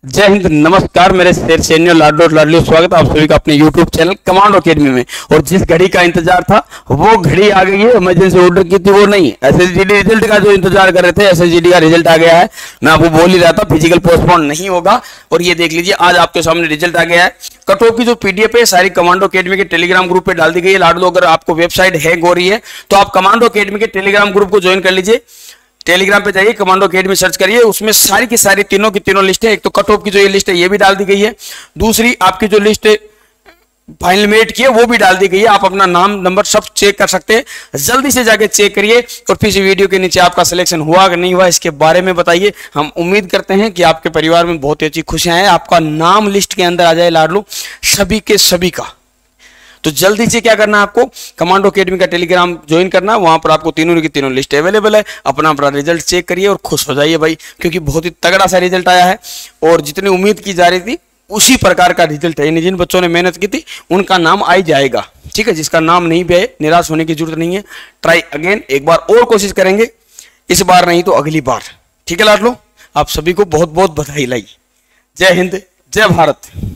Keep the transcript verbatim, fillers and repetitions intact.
जय हिंद, नमस्कार मेरे शेर सैनियों, लाडलो लाडली, स्वागत है आप सभी का अपने यूट्यूब चैनल कमांडो अकेडमी में। और जिस घड़ी का इंतजार था वो घड़ी आ गई है। इमरजेंसी ऑर्डर की थी वो नहीं, एसएसजीडी रिजल्ट का जो इंतजार कर रहे थे, एसएसजीडी का रिजल्ट आ गया है। मैं आपको बोल ही रहा था फिजिकल पोस्टपोन नहीं होगा, और ये देख लीजिए आज आपके सामने रिजल्ट आ गया है। कट ऑफ की जो पीडीएफ है सारी कमांडो अकेडमी के टेलीग्राम ग्रुप पे डाल दी गई है। लाडलो, अगर आपको वेबसाइट हैक हो रही है तो आप कमांडो अकेडमी के टेलीग्राम ग्रुप को ज्वाइन कर लीजिए। टेलीग्राम पे जाइए, कमांडो अकेडमी सर्च करिए, उसमें सारी की सारी तीनों की तीनों लिस्ट है। एक तो कट ऑफ की जो ये लिस्ट है ये भी डाल दी गई है, दूसरी आपकी जो लिस्ट है फाइनल मेरिट की है वो भी डाल दी गई है। आप अपना नाम नंबर सब चेक कर सकते हैं, जल्दी से जाके चेक करिए और फिर इस वीडियो के नीचे आपका सिलेक्शन हुआ कि नहीं हुआ इसके बारे में बताइए। हम उम्मीद करते हैं कि आपके परिवार में बहुत ही अच्छी खुशियां हैं, आपका नाम लिस्ट के अंदर आ जाए लाडलू सभी के सभी का। तो जल्दी से क्या करना है, आपको कमांडो अकेडमी का टेलीग्राम ज्वाइन करना है। वहां पर आपको तीनों की तीनों लिस्ट अवेलेबल है। अपना अपना रिजल्ट चेक करिए और खुश हो जाइए भाई, क्योंकि बहुत ही तगड़ा सा रिजल्ट आया है और जितनी उम्मीद की जा रही थी उसी प्रकार का रिजल्ट है। यानी जिन बच्चों ने मेहनत की थी उनका नाम आ ही जाएगा, ठीक है। जिसका नाम नहीं भी है निराश होने की जरूरत नहीं है, ट्राई अगेन, एक बार और कोशिश करेंगे, इस बार नहीं तो अगली बार, ठीक है लाडलो। आप सभी को बहुत बहुत बधाई लाई। जय हिंद, जय भारत।